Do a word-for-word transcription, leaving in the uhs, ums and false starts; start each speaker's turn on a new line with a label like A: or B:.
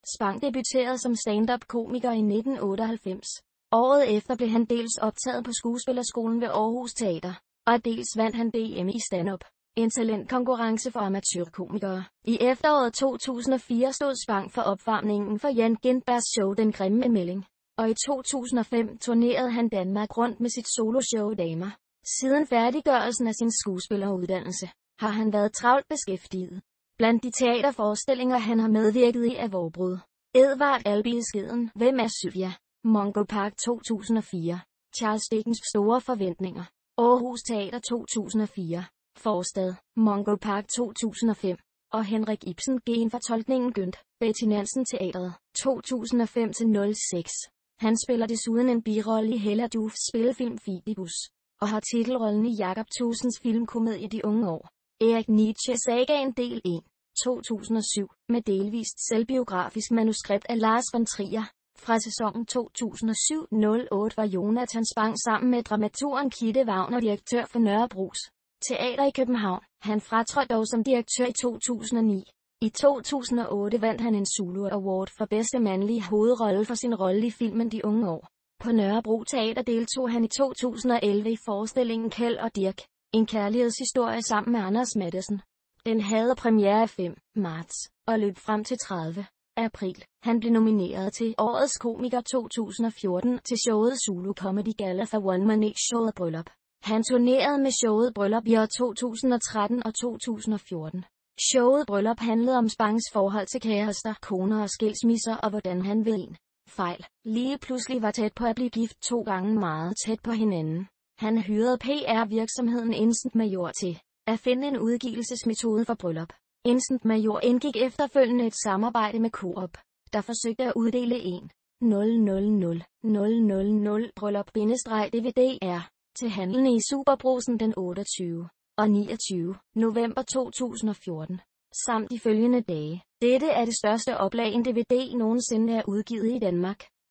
A: Spang debuterede som stand-up-komiker i nitten otteoghalvfems. Året efter blev han dels optaget på Skuespillerskolen ved Aarhus Teater, og dels vandt han D M i stand-up, en talentkonkurrence for amatørkomikere. I efteråret to tusind og fire stod Spang for opvarmningen for Jan Gintbergs show Den Grimme Melding, og i to tusind og fem turnerede han Danmark rundt med sit soloshow Damer. Siden færdiggørelsen af sin skuespilleruddannelse har han været travlt beskæftiget. Blandt de teaterforestillinger han har medvirket i er Vorbrud, Edvard Albilleskeden, Hvem er Sylvia, Mungo Park to tusind og fire, Charles Dickens Store Forventninger, Aarhus Teater to tusind og fire, Forstad, Mungo Park to tusind og fem, og Henrik Ibsen Genfortolkningen Gynt, Betty Nansen Teatret, to tusind og fem til nul seks. Han spiller desuden en birolle i Hella Joofs spillefilm Fidibus, og har titelrollen i Jakob Tusinds filmkomedie De Unge År. Erik Nietzsche Sagaen del en, to tusind og syv, med delvist selvbiografisk manuskript af Lars von Trier. Fra sæsonen to tusind og syv til nul otte var Jonathan Spang sammen med dramaturgen Kitte Wagner direktør for Nørrebros Teater i København. Han fratrådte dog som direktør i to tusind og ni. I to tusind og otte vandt han en Zulu Award for bedste mandlige hovedrolle for sin rolle i filmen De Unge År. På Nørrebro Teater deltog han i to tusind og elleve i forestillingen Kjeld og Dirch, en kærlighedshistorie sammen med Anders Matthesen. Den havde premiere fem marts og løb frem til tredivte april. Han blev nomineret til Årets Komiker to tusind og fjorten til showet Zulu Comedy Galla for One Man showet Bryllup. Han turnerede med showet Bryllup i år to tusind og tretten og to tusind og fjorten. Showet Bryllup handlede om Spangs forhold til kærester, koner og skilsmisser, og hvordan han ved en fejl lige pludselig var tæt på at blive gift to gange meget tæt på hinanden. Han hyrede P R-virksomheden Instant Major til at finde en udgivelsesmetode for bryllup. Instant Major indgik efterfølgende et samarbejde med Coop, der forsøgte at uddele en nul nul nul nul nul nul bryllup-D V D R til handlende i Superbrugsen den otteogtyvende og niogtyvende november to tusind og fjorten, samt de følgende dage. Dette er det største oplag en D V D nogensinde er udgivet i Danmark.